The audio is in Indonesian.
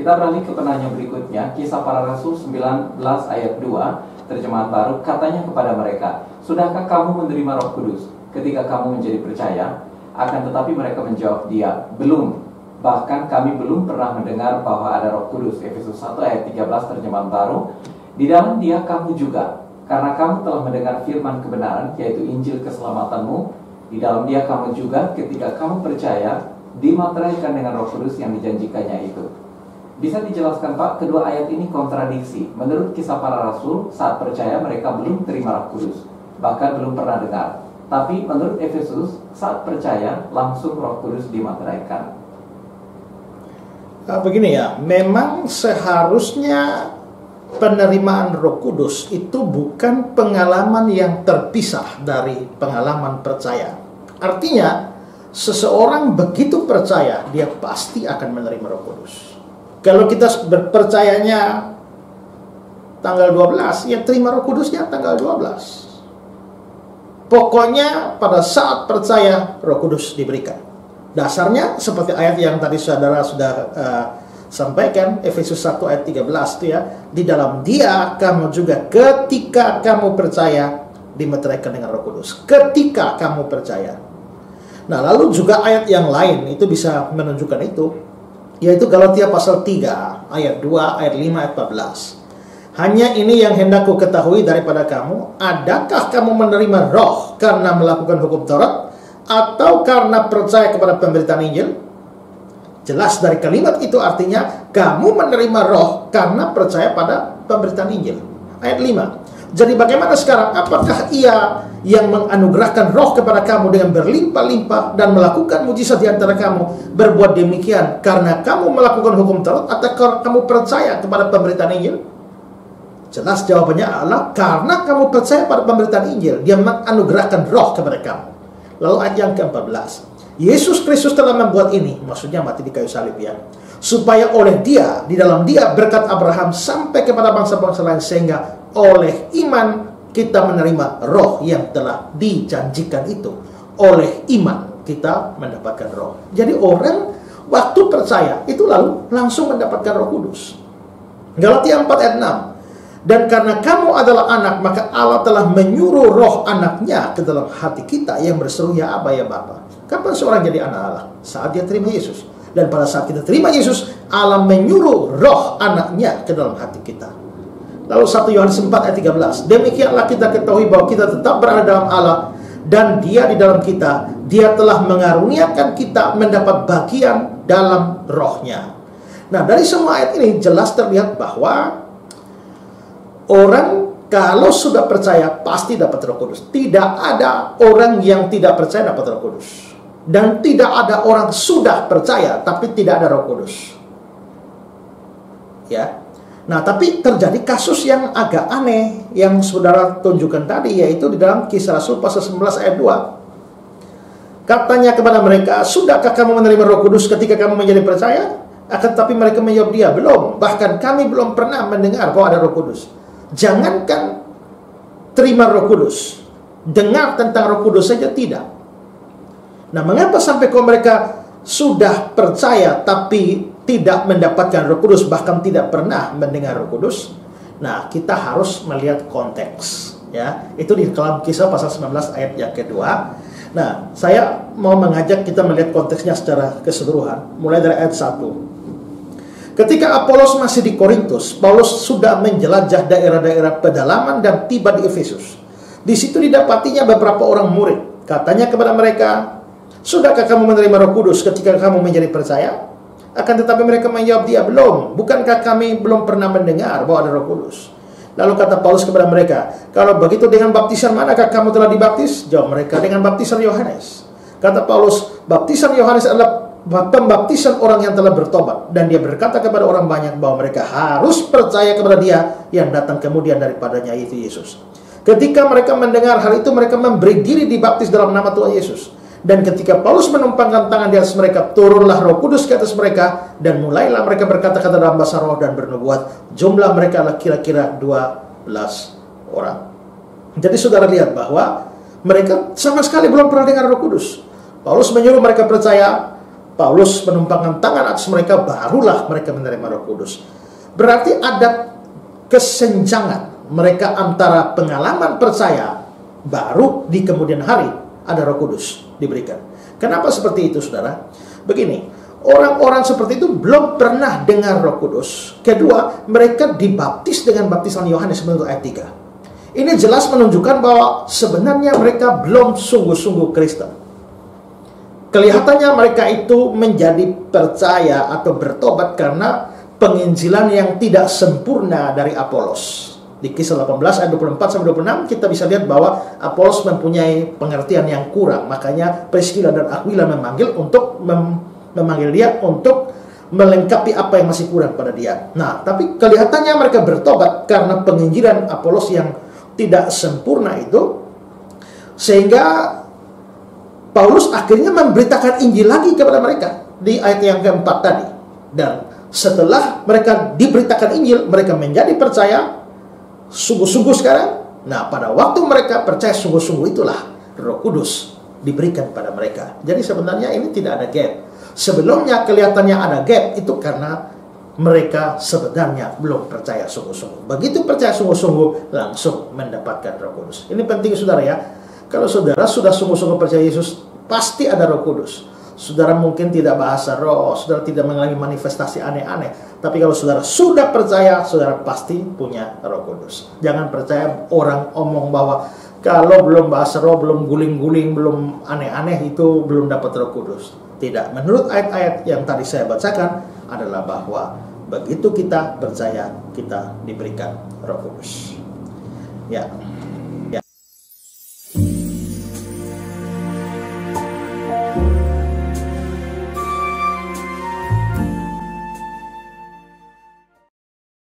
Kita beralih ke penanya berikutnya, Kisah Para Rasul 19 ayat 2, terjemahan baru, katanya kepada mereka, sudahkah kamu menerima Roh Kudus ketika kamu menjadi percaya? Akan tetapi mereka menjawab dia, belum. Bahkan kami belum pernah mendengar bahwa ada Roh Kudus. Efesus 1 ayat 13 terjemahan baru, di dalam dia kamu juga, karena kamu telah mendengar firman kebenaran, yaitu Injil keselamatanmu. Di dalam dia kamu juga ketika kamu percaya, dimateraikan dengan Roh Kudus yang dijanjikannya itu. Bisa dijelaskan Pak, kedua ayat ini kontradiksi. Menurut Kisah Para Rasul, saat percaya mereka belum terima Roh Kudus, bahkan belum pernah dengar. Tapi menurut Efesus, saat percaya langsung Roh Kudus dimateraikan. Begini ya, memang seharusnya penerimaan Roh Kudus itu bukan pengalaman yang terpisah dari pengalaman percaya. Artinya, seseorang begitu percaya, dia pasti akan menerima Roh Kudus. Kalau kita berpercayanya tanggal 12, ya terima Roh Kudusnya tanggal 12. Pokoknya pada saat percaya, Roh Kudus diberikan. Dasarnya seperti ayat yang tadi saudara sudah sampaikan, Efesus 1 ayat 13 itu ya, di dalam dia kamu juga ketika kamu percaya dimeteraikan dengan Roh Kudus. Ketika kamu percaya. Nah, lalu juga ayat yang lain itu bisa menunjukkan itu, yaitu Galatia pasal 3 ayat 2, ayat 5, ayat 14. Hanya ini yang hendak ku ketahui daripada kamu, adakah kamu menerima roh karena melakukan hukum Taurat, atau karena percaya kepada pemberitaan Injil? Jelas dari kalimat itu artinya kamu menerima roh karena percaya pada pemberitaan Injil. Ayat 5. Jadi bagaimana sekarang? Apakah ia yang menganugerahkan roh kepada kamu dengan berlimpah-limpah dan melakukan mujizat di antara kamu berbuat demikian karena kamu melakukan hukum Taurat, atau karena kamu percaya kepada pemberitaan Injil? Jelas jawabannya adalah karena kamu percaya pada pemberitaan Injil, dia menganugerahkan roh kepada kamu. Lalu ayat yang ke-14, Yesus Kristus telah membuat ini, maksudnya mati di kayu salib ya, supaya oleh dia, di dalam dia berkat Abraham sampai kepada bangsa-bangsa lain, sehingga oleh iman kita menerima roh yang telah dijanjikan itu. Oleh iman kita mendapatkan roh. Jadi orang waktu percaya itu lalu langsung mendapatkan Roh Kudus. Galatia 4 ayat 6. Dan karena kamu adalah anak, maka Allah telah menyuruh roh anaknya ke dalam hati kita yang berseru, ya Aba, ya Bapa. Kapan seorang jadi anak Allah? Saat dia terima Yesus. Dan pada saat kita terima Yesus, Allah menyuruh roh anaknya ke dalam hati kita. Lalu 1 Yohanes 4 ayat 13. Demikianlah kita ketahui bahwa kita tetap berada dalam Allah, dan dia di dalam kita. Dia telah mengaruniakan kita mendapat bagian dalam rohnya. Nah, dari semua ayat ini jelas terlihat bahwa orang kalau sudah percaya pasti dapat Roh Kudus. Tidak ada orang yang tidak percaya dapat Roh Kudus. Dan tidak ada orang sudah percaya tapi tidak ada Roh Kudus. Ya. Nah, tapi terjadi kasus yang agak aneh yang saudara tunjukkan tadi, yaitu di dalam Kisah Rasul pasal 19 ayat 2. Katanya kepada mereka, sudahkah kamu menerima Roh Kudus ketika kamu menjadi percaya? Akan tetapi mereka menjawab dia, belum. Bahkan kami belum pernah mendengar bahwa ada Roh Kudus. Jangankan terima Roh Kudus, dengar tentang Roh Kudus saja tidak. Nah, mengapa sampai kalau mereka sudah percaya tapi tidak mendapatkan Roh Kudus, bahkan tidak pernah mendengar Roh Kudus? Nah, kita harus melihat konteks ya. Itu di dalam Kisah pasal 19 ayat yang kedua. Nah, saya mau mengajak kita melihat konteksnya secara keseluruhan, mulai dari ayat 1. Ketika Apolos masih di Korintus, Paulus sudah menjelajah daerah-daerah pedalaman dan tiba di Efesus. Di situ didapatinya beberapa orang murid. Katanya kepada mereka, sudahkah kamu menerima Roh Kudus ketika kamu menjadi percaya? Akan tetapi mereka menjawab dia, belum. Bukankah kami belum pernah mendengar bahwa ada Roh Kudus? Lalu kata Paulus kepada mereka, kalau begitu dengan baptisan manakah kamu telah dibaptis? Jawab mereka, dengan baptisan Yohanes. Kata Paulus, baptisan Yohanes adalah pembaptisan orang yang telah bertobat. Dan dia berkata kepada orang banyak bahwa mereka harus percaya kepada dia yang datang kemudian daripadanya, yaitu Yesus. Ketika mereka mendengar hal itu, mereka memberi diri dibaptis dalam nama Tuhan Yesus. Dan ketika Paulus menumpangkan tangan di atas mereka, turunlah Roh Kudus ke atas mereka, dan mulailah mereka berkata-kata dalam bahasa roh dan bernubuat. Jumlah mereka adalah kira-kira 12 orang. Jadi saudara lihat bahwa mereka sama sekali belum pernah dengar Roh Kudus. Paulus menyuruh mereka percaya. Paulus menumpangkan tangan atas mereka, barulah mereka menerima Roh Kudus. Berarti ada kesenjangan mereka antara pengalaman percaya baru di kemudian hari ada Roh Kudus diberikan. Kenapa seperti itu, saudara? Begini, orang-orang seperti itu belum pernah dengar Roh Kudus. Kedua, mereka dibaptis dengan baptisan Yohanes menurut ayat 3. Ini jelas menunjukkan bahwa sebenarnya mereka belum sungguh-sungguh Kristen. Kelihatannya mereka itu menjadi percaya atau bertobat karena penginjilan yang tidak sempurna dari Apolos. Di Kisah 18 ayat 24-26 kita bisa lihat bahwa Apolos mempunyai pengertian yang kurang. Makanya Priscilla dan Aquila memanggil dia untuk melengkapi apa yang masih kurang pada dia. Nah, tapi kelihatannya mereka bertobat karena penginjilan Apolos yang tidak sempurna itu, sehingga Paulus akhirnya memberitakan Injil lagi kepada mereka di ayat yang keempat tadi. Dan setelah mereka diberitakan Injil, mereka menjadi percaya sungguh-sungguh sekarang. Nah, pada waktu mereka percaya sungguh-sungguh itulah Roh Kudus diberikan pada mereka. Jadi sebenarnya ini tidak ada gap. Sebelumnya kelihatannya ada gap, itu karena mereka sebenarnya belum percaya sungguh-sungguh. Begitu percaya sungguh-sungguh, langsung mendapatkan Roh Kudus. Ini penting, saudara ya. Kalau saudara sudah sungguh-sungguh percaya Yesus, pasti ada Roh Kudus. Saudara mungkin tidak bahasa roh, saudara tidak mengalami manifestasi aneh-aneh. Tapi kalau saudara sudah percaya, saudara pasti punya Roh Kudus. Jangan percaya orang omong bahwa kalau belum bahasa roh, belum guling-guling, belum aneh-aneh, itu belum dapat Roh Kudus. Tidak. Menurut ayat-ayat yang tadi saya bacakan adalah bahwa begitu kita percaya, kita diberikan Roh Kudus. Ya.